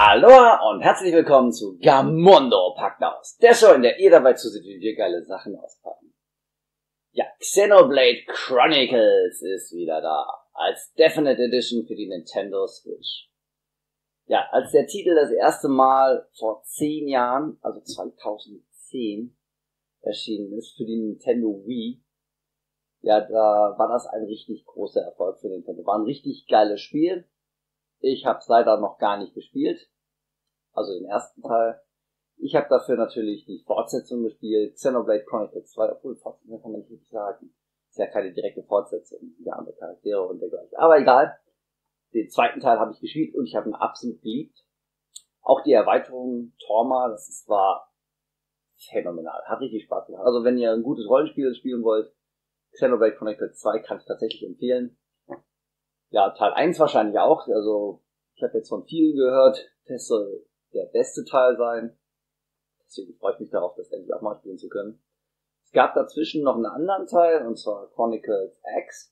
Aloha und herzlich willkommen zu Gamondo packt aus. Der Show, in der ihr dabei zuseht, wie wir geile Sachen auspacken. Ja, Xenoblade Chronicles ist wieder da. Als Definite Edition für die Nintendo Switch. Ja, als der Titel das erste Mal vor 10 Jahren, also 2010, erschienen ist für die Nintendo Wii, ja, da war das ein richtig großer Erfolg für Nintendo. War ein richtig geiles Spiel. Ich habe es leider noch gar nicht gespielt, also den ersten Teil. Ich habe dafür natürlich die Fortsetzung gespielt, Xenoblade Chronicles 2, obwohl Fortsetzung kann man nicht richtig sagen. Ist ja keine direkte Fortsetzung, ja, andere Charaktere und dergleichen. Aber egal, den zweiten Teil habe ich gespielt und ich habe ihn absolut geliebt. Auch die Erweiterung Torma, war phänomenal, hat richtig Spaß gemacht. Also wenn ihr ein gutes Rollenspiel spielen wollt, Xenoblade Chronicles 2 kann ich tatsächlich empfehlen. Ja, Teil 1 wahrscheinlich auch. Also ich habe jetzt von vielen gehört, das soll der beste Teil sein. Deswegen freue ich mich darauf, das endlich auch mal spielen zu können. Es gab dazwischen noch einen anderen Teil, und zwar Chronicles X.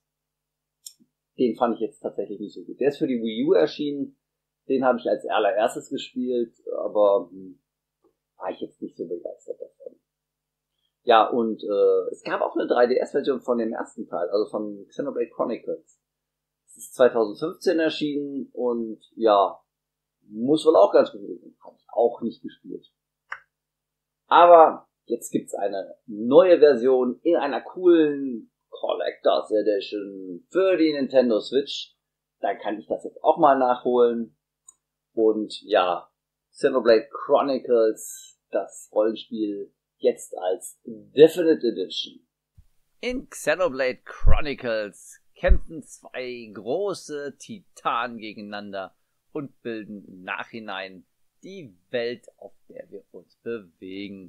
Den fand ich jetzt tatsächlich nicht so gut. Der ist für die Wii U erschienen. Den habe ich als allererstes gespielt, aber war ich jetzt nicht so begeistert davon. Ja, und es gab auch eine 3DS-Version von dem ersten Teil, also von Xenoblade Chronicles. Es ist 2015 erschienen und ja, muss wohl auch ganz gut gewesen. Habe ich auch nicht gespielt. Aber jetzt gibt's eine neue Version in einer coolen Collectors Edition für die Nintendo Switch. Dann kann ich das jetzt auch mal nachholen. Und ja, Xenoblade Chronicles, das Rollenspiel, jetzt als Definite Edition. In Xenoblade Chronicles kämpfen zwei große Titanen gegeneinander und bilden im Nachhinein die Welt, auf der wir uns bewegen.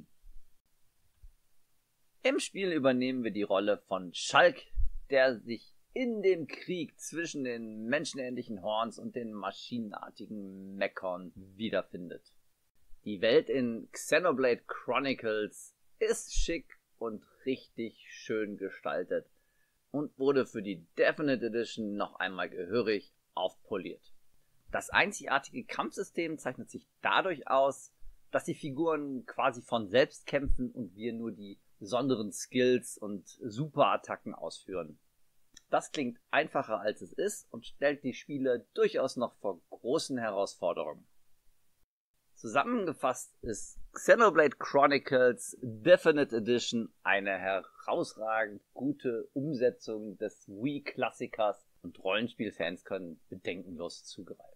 Im Spiel übernehmen wir die Rolle von Shulk, der sich in dem Krieg zwischen den menschenähnlichen Horns und den maschinenartigen Mechon wiederfindet. Die Welt in Xenoblade Chronicles ist schick und richtig schön gestaltet und wurde für die Definite Edition noch einmal gehörig aufpoliert. Das einzigartige Kampfsystem zeichnet sich dadurch aus, dass die Figuren quasi von selbst kämpfen und wir nur die besonderen Skills und Superattacken ausführen. Das klingt einfacher als es ist und stellt die Spieler durchaus noch vor großen Herausforderungen. Zusammengefasst ist Xenoblade Chronicles Definite Edition eine herausragend gute Umsetzung des Wii-Klassikers und Rollenspielfans können bedenkenlos zugreifen.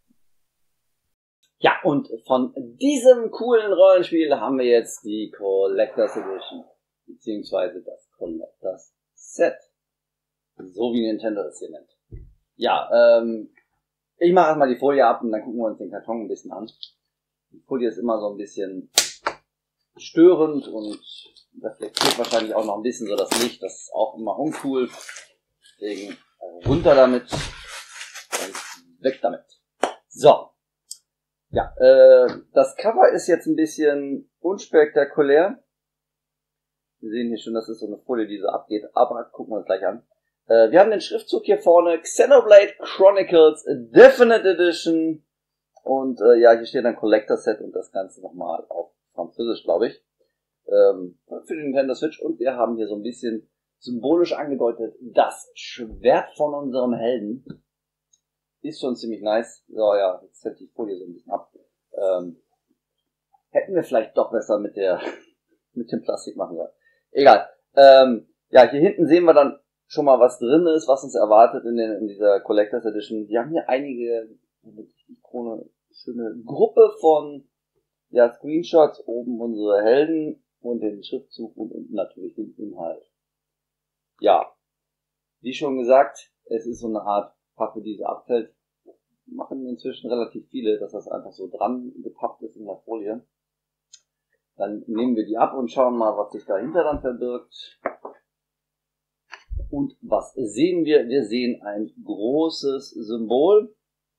Ja, und von diesem coolen Rollenspiel haben wir jetzt die Collectors Edition, beziehungsweise das Collectors Set, so wie Nintendo es hier nennt. Ja, ich mache erstmal die Folie ab und dann gucken wir uns den Karton ein bisschen an. Die Folie ist immer so ein bisschen störend und reflektiert wahrscheinlich auch noch ein bisschen so das Licht. Das ist auch immer uncool. Deswegen runter damit und weg damit. So. Ja, das Cover ist jetzt ein bisschen unspektakulär. Wir sehen hier schon, das ist so eine Folie, die so abgeht, aber gucken wir uns gleich an. Wir haben den Schriftzug hier vorne, Xenoblade Chronicles Definite Edition. Und ja, hier steht dann Collector Set und das Ganze nochmal auf Französisch, glaube ich. Für die Nintendo Switch. Und wir haben hier so ein bisschen symbolisch angedeutet, das Schwert von unserem Helden. Ist schon ziemlich nice. So, ja, jetzt hält die Folie so ein bisschen ab. Hätten wir vielleicht doch besser mit dem Plastik machen sollen. Egal. Ja, hier hinten sehen wir dann schon mal, was drin ist, was uns erwartet in dieser Collectors Edition. Wir haben hier einige schöne Gruppe von Screenshots, oben unsere Helden und den Schriftzug und unten natürlich den Inhalt. Ja, wie schon gesagt, es ist so eine Art Pappe, die so abfällt. Machen inzwischen relativ viele, dass das einfach so dran gepappt ist in der Folie. Dann nehmen wir die ab und schauen mal, was sich dahinter dann verbirgt. Und was sehen wir? Wir sehen ein großes Symbol.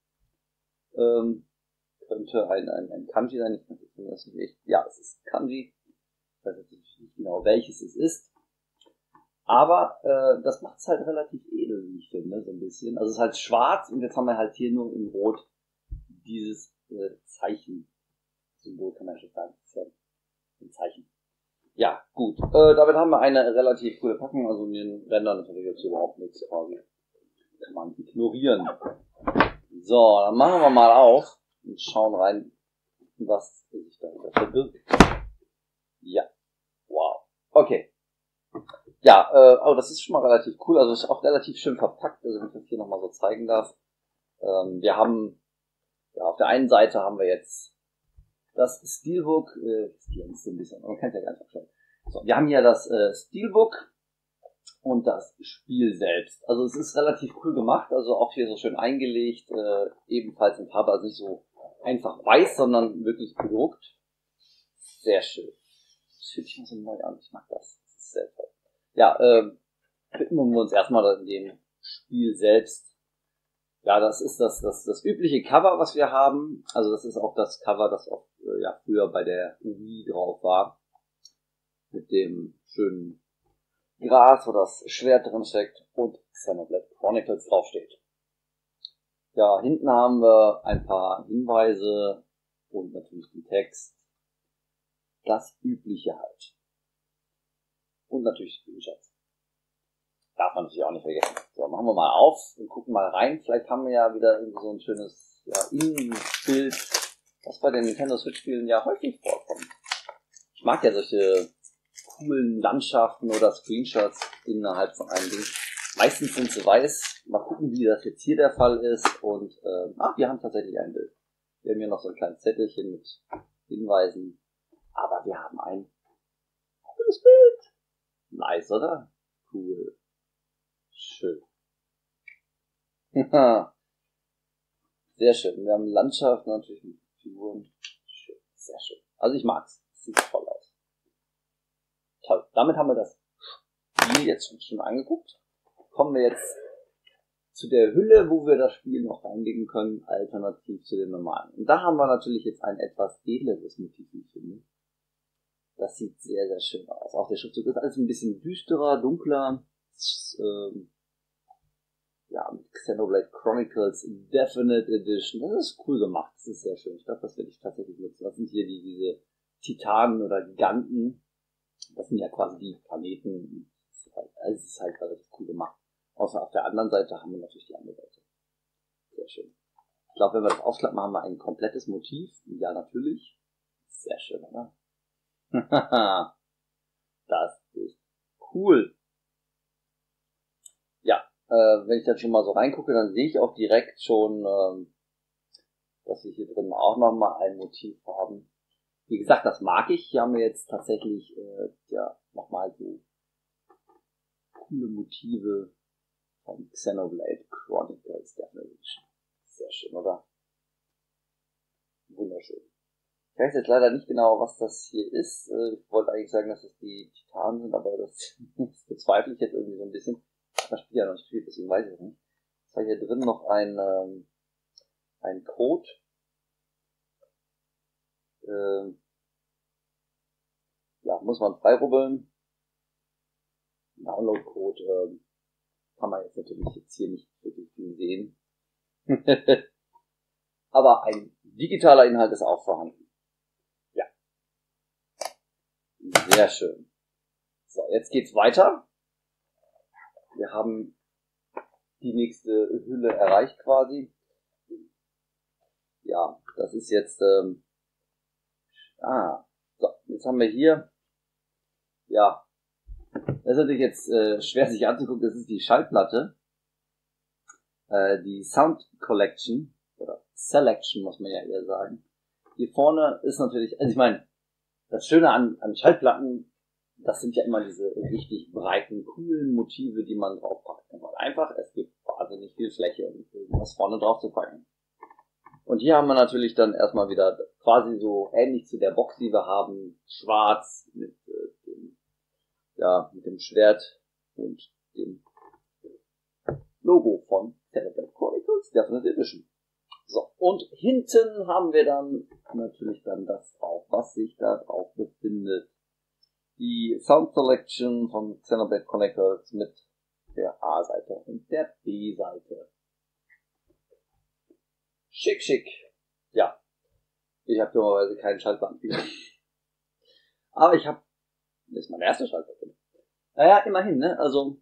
Könnte ein Kanji sein. Ja, es ist Kanji. Ich weiß jetzt nicht genau, welches es ist. Aber das macht es halt relativ edel, wie ich finde, so ein bisschen. Also es ist halt schwarz und jetzt haben wir halt hier nur in Rot dieses Zeichensymbol, kann man schon sagen. Das ist ja ein Zeichen. Ja, gut. Damit haben wir eine relativ coole Packung. Also in den Rändern ist natürlich jetzt überhaupt nichts quasi. Kann man ignorieren. So, dann machen wir mal auf und schauen rein, was sich dahinter verbirgt. Ja. Wow. Okay. Ja, aber das ist schon mal relativ cool. Also ist auch relativ schön verpackt, also wenn ich das hier nochmal so zeigen darf. Wir haben, ja, auf der einen Seite haben wir jetzt das Steelbook, das glänzt so ein bisschen, man kann es ja ganz verstehen. So, wir haben hier das Steelbook und das Spiel selbst. Also es ist relativ cool gemacht, also auch hier so schön eingelegt, ebenfalls in Farbe, also nicht so einfach weiß, sondern wirklich bedruckt. Sehr schön. Das fühlt sich mal so neu an, ich mag das. Das ist sehr toll. Ja, widmen wir uns erstmal in dem Spiel selbst. Ja, das ist das übliche Cover, was wir haben. Also das ist auch das Cover, das auch ja, früher bei der Wii drauf war. Mit dem schönen Gras, wo das Schwert drin steckt und Xenoblade Chronicles draufsteht. Ja, hinten haben wir ein paar Hinweise und natürlich den Text. Das Übliche halt. Und natürlich Screenshots. Darf man natürlich auch nicht vergessen. So, machen wir mal auf und gucken mal rein. Vielleicht haben wir ja wieder irgendwie so ein schönes Innenbild, was bei den Nintendo Switch-Spielen ja häufig vorkommt. Ich mag ja solche coolen Landschaften oder Screenshots innerhalb von einem Ding. Meistens sind sie weiß. Mal gucken, wie das jetzt hier der Fall ist. Und wir haben tatsächlich ein Bild. Wir haben hier noch so ein kleines Zettelchen mit Hinweisen. Aber wir haben ein cooles Bild. Nice, oder? Cool. Schön. Sehr schön. Wir haben Landschaft natürlich mit Figuren. Schön. Sehr schön. Also ich mag's. Sieht toll aus. Toll. Damit haben wir das Spiel jetzt schon angeguckt. Kommen wir jetzt zu der Hülle, wo wir das Spiel noch reinlegen können, alternativ zu den normalen. Und da haben wir natürlich jetzt ein etwas edleres Motiv, wie ich finde. Das sieht sehr, sehr schön aus. Auch der Schriftzug ist alles ein bisschen düsterer, dunkler. Ja, mit Xenoblade Chronicles Definite Edition. Das ist cool gemacht. Das ist sehr schön. Ich glaube, das werde ich tatsächlich nutzen. Das sind hier diese Titanen oder Giganten. Das sind ja quasi die Planeten. Es ist halt relativ cool gemacht. Außer auf der anderen Seite haben wir natürlich die andere Seite. Sehr schön. Ich glaube, wenn wir das aufklappen, haben wir ein komplettes Motiv. Ja, natürlich. Sehr schön, oder? Das ist cool. Ja, wenn ich dann schon mal so reingucke, dann sehe ich auch direkt schon, dass wir hier drin auch nochmal ein Motiv haben. Wie gesagt, das mag ich. Hier haben wir jetzt tatsächlich nochmal so coole Motive von Xenoblade Chronicles Definition. Sehr schön, oder? Wunderschön. Ich weiß jetzt leider nicht genau, was das hier ist. Ich wollte eigentlich sagen, dass das die Titanen sind, aber das bezweifle ich jetzt irgendwie so ein bisschen. Das Spiel ja noch nicht spielt, deswegen weiß ich es nicht. Es war hier drin noch ein Code. Ja, muss man freirubbeln. Download-Code kann man jetzt natürlich jetzt hier nicht wirklich viel sehen. Aber ein digitaler Inhalt ist auch vorhanden. Ja. Sehr schön. So, jetzt geht's weiter. Wir haben die nächste Hülle erreicht quasi. Ja, das ist jetzt so, jetzt haben wir hier, ja, das ist natürlich jetzt schwer sich anzugucken, das ist die Schallplatte, die Sound Collection, oder Selection muss man ja eher sagen. Hier vorne ist natürlich, also ich meine, das Schöne an Schallplatten, das sind ja immer diese richtig breiten, coolen Motive, die man draufpackt. Einfach, es gibt wahnsinnig viel Fläche, um irgendwas vorne drauf zu packen. Und hier haben wir natürlich dann erstmal wieder quasi so ähnlich zu der Box, die wir haben, schwarz mit dem Schwert und dem Logo von Xenoblade Chronicles Definite Edition. So, und hinten haben wir dann natürlich dann das drauf, was sich da drauf befindet. Die Sound Selection von Xenoblade Chronicles mit der A-Seite und der B-Seite. Schick, schick. Ja, Ich habe dummerweise keinen Schaltplanspieler. Aber das ist meine erste Schaltplatte. Naja, immerhin, ne? Also,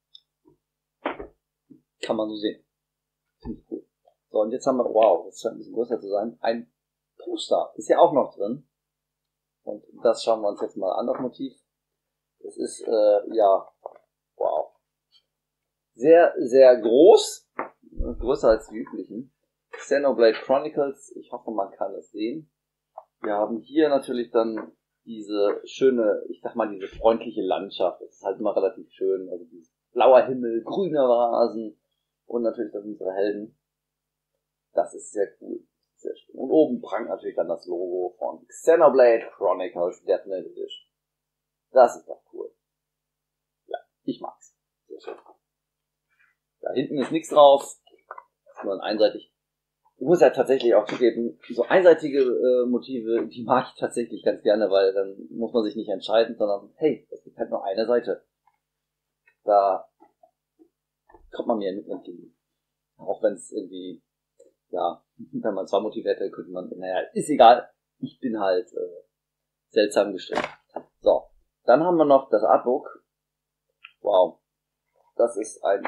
kann man so sehen. Finde ich cool. So, und jetzt haben wir, wow, das scheint ein bisschen größer zu sein, ein Poster. Ist ja auch noch drin. Und das schauen wir uns jetzt mal an, das Motiv. Das ist, ja, wow. Sehr, sehr groß. Größer als die üblichen. Xenoblade Chronicles. Ich hoffe, man kann es sehen. Wir haben hier natürlich dann diese schöne, ich sag mal, diese freundliche Landschaft. Das ist halt immer relativ schön. Also dieses blauer Himmel, grüner Rasen und natürlich dann unsere Helden. Das ist sehr cool. Sehr schön. Und oben prangt natürlich dann das Logo von Xenoblade Chronicles Definitive Edition. Das ist doch cool. Ja, ich mag's. Sehr schön. Da hinten ist nichts drauf. Das ist nur einseitig. Ich muss ja tatsächlich auch zugeben, so einseitige Motive, die mag ich tatsächlich ganz gerne, weil dann muss man sich nicht entscheiden, sondern hey, es gibt halt nur eine Seite. Da kommt man mir mit entgegen. Auch wenn es irgendwie, ja, wenn man zwei Motive hätte, könnte man, naja, ist egal. Ich bin halt seltsam gestrickt. So, dann haben wir noch das Artbook. Wow, das ist ein,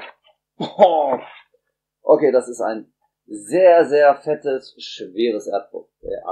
okay, das ist ein sehr, sehr fettes, schweres Artbook.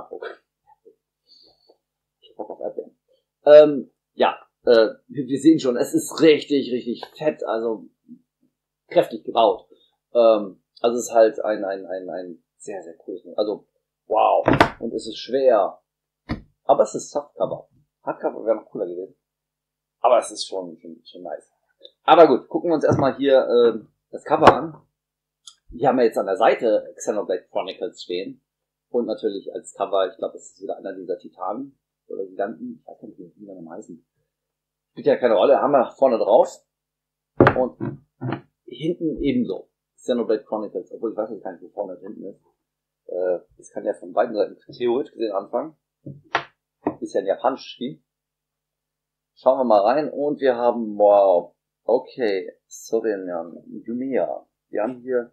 Ich hab Bock auf Erdbeeren. Ja, wir sehen schon, es ist richtig, richtig fett, also kräftig gebaut. Also es ist halt ein sehr, sehr cooles, also wow, und es ist schwer. Aber es ist Softcover. Hardcover wäre noch cooler gewesen. Aber es ist schon nice. Aber gut, gucken wir uns erstmal hier das Cover an. Wir haben ja jetzt an der Seite Xenoblade Chronicles stehen. Und natürlich als Cover, ich glaube, das ist wieder einer dieser Titanen oder Giganten. Ich weiß nicht, wie die dann heißen. Spielt ja keine Rolle. Haben wir vorne drauf. Und hinten ebenso. Xenoblade Chronicles. Obwohl ich weiß nicht, wo vorne und hinten ist. Das kann ja von beiden Seiten theoretisch gesehen anfangen. Ist ja ein japanisches Spiel. Schauen wir mal rein. Und wir haben, wow. Okay. Sorenyan. Yumiya. Wir haben hier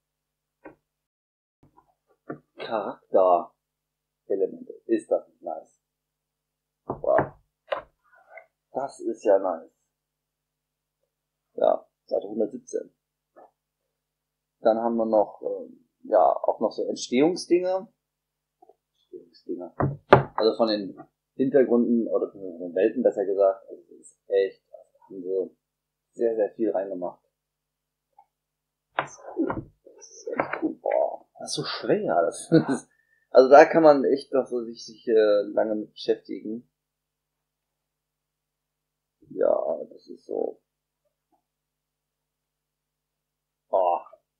Charakterelemente. Ist das nicht nice? Wow. Das ist ja nice. Ja, Seite 117. Dann haben wir noch, ja, auch noch so Entstehungsdinge. Also von den Hintergründen oder von den Welten besser gesagt. Also das ist echt, also haben so sehr, sehr viel reingemacht. Das ist cool. Das ist echt cool. Boah, das ist so schwer. Also da kann man echt noch so sich lange mit beschäftigen. Ja, das ist so. Oh.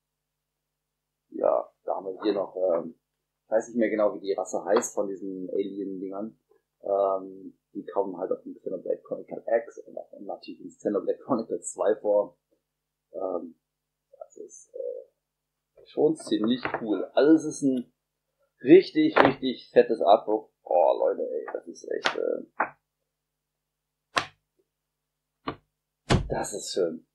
Ja, da haben wir hier noch, ich weiß nicht mehr genau, wie die Rasse heißt von diesen Alien-Dingern. Die kommen halt auf dem Xenoblade Chronicle X und auch nativ in Xenoblade Chronicle 2 vor. Das ist schon ziemlich cool. Also es ist ein richtig, richtig fettes Artbook. Oh Leute, ey, das ist echt, das ist schön.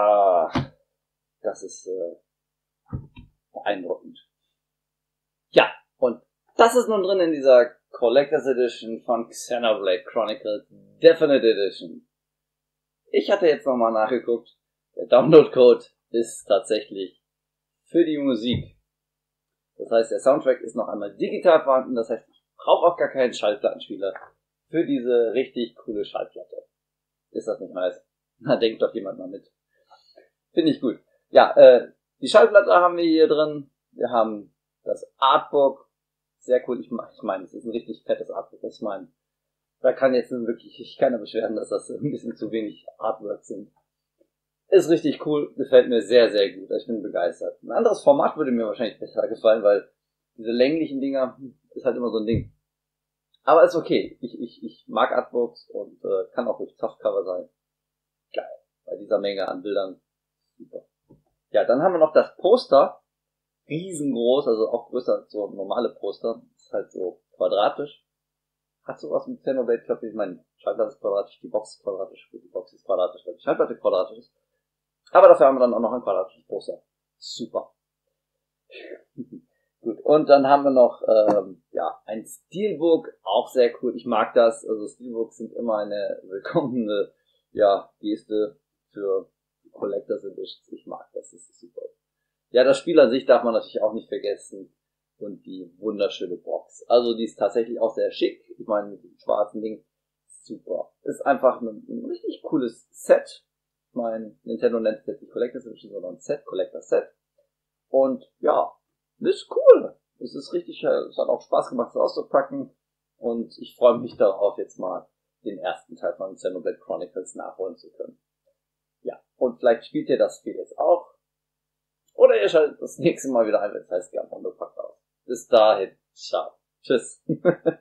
Das ist beeindruckend. Ja, und das ist nun drin in dieser Collector's Edition von Xenoblade Chronicles Definitive Edition. Ich hatte jetzt nochmal nachgeguckt. Der Download-Code ist tatsächlich für die Musik. Das heißt, der Soundtrack ist noch einmal digital vorhanden. Das heißt, ich brauche auch gar keinen Schallplattenspieler für diese richtig coole Schallplatte. Ist das nicht nice? Na, denkt doch jemand mal mit. Finde ich gut. Ja, die Schallplatte haben wir hier drin. Wir haben das Artbook. Sehr cool. Ich meine, es ist ein richtig fettes Artbook. Ich meine, da kann jetzt wirklich keiner beschweren, dass das ein bisschen zu wenig Artwork sind. Ist richtig cool. Gefällt mir sehr, sehr gut. Ich bin begeistert. Ein anderes Format würde mir wahrscheinlich besser gefallen, weil diese länglichen Dinger ist halt immer so ein Ding. Aber ist okay. Ich mag Artbooks und kann auch durch Softcover sein. Geil. Bei dieser Menge an Bildern. Super. Ja, dann haben wir noch das Poster. Riesengroß, also auch größer als so normale Poster. Ist halt so quadratisch. Hat sowas mit Xenoblade, ich glaube, ich meine, Schallplatte ist quadratisch, die Box ist quadratisch, die Box ist quadratisch, weil die Schallplatte quadratisch ist. Aber dafür haben wir dann auch noch ein quadratisches Poster. Super. Gut, und dann haben wir noch ein Steelbook, auch sehr cool. Ich mag das. Also Steelbooks sind immer eine willkommene Geste für Collectors Editions. Ich mag das, das ist super. Ja, das Spiel an sich darf man natürlich auch nicht vergessen. Und die wunderschöne Box. Also die ist tatsächlich auch sehr schick. Ich meine, mit dem schwarzen Ding. Super. Ist einfach ein richtig cooles Set. Ich meine, Nintendo nennt es jetzt nicht Collectors Edition, sondern Set, Collector Set. Und ja, ist cool. Es ist richtig, es hat auch Spaß gemacht, es auszupacken. Und ich freue mich darauf, jetzt mal den ersten Teil von Xenoblade Chronicles nachholen zu können. Ja, und vielleicht spielt ihr das Spiel jetzt auch. Oder ihr schaltet das nächste Mal wieder ein, wenn es heißt, Gamondo packt aus. Bis dahin. Ciao. Tschüss.